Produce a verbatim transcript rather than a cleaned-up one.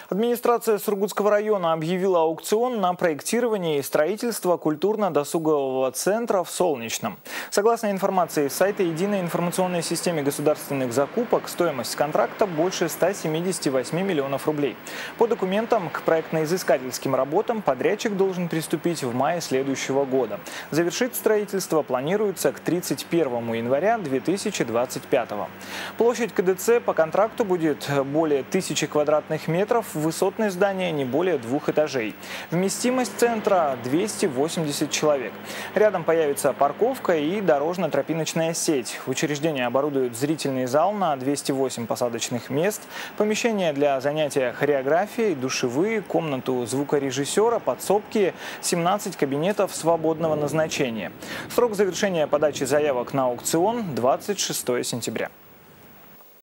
Администрация Сургутского района объявила аукцион на проектирование и строительство культурно-досугового центра в Солнечном. Согласно информации с сайта Единой информационной системы государственных закупок, стоимость контракта больше ста семидесяти восьми миллионов рублей. По документам к проектно-изыскательским работам подрядчик должен приступить в мае следующего года. Завершить строительство планируется к тридцать первому января две тысячи двадцать пятого. Площадь ка дэ цэ по контракту будет более тысячи квадратных метров, высотное здание не более двух этажей. Вместимость центра – двести восемьдесят человек. Рядом появится парковка и дорожно-тропиночная сеть. Учреждение оборудуют зрительный зал на двести восемь посадочных мест, помещение для занятия хореографией, душевые, комнату звукорежиссера, подсобки, семнадцать кабинетов свободного назначения. Срок завершения подачи заявок на аукцион – двадцать шестое сентября.